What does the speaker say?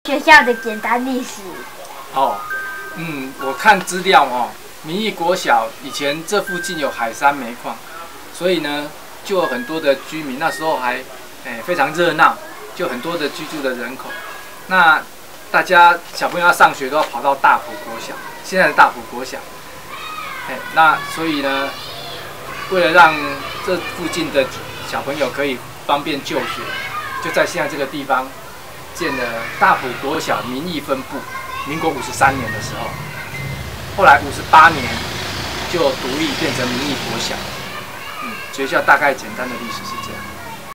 学校的简单历史。 哦，我看资料哦，民意国小以前这附近有海山煤矿，所以呢，就有很多的居民，那时候还非常热闹，就很多的居住的人口。那大家小朋友要上学都要跑到大埔国小，现在的大埔国小。那所以呢，为了让这附近的小朋友可以方便就学，就在现在这个地方建了大埔国小民意分部。民国53年的时候，后来58年就独立变成民意国小。学校大概简单的历史是这样。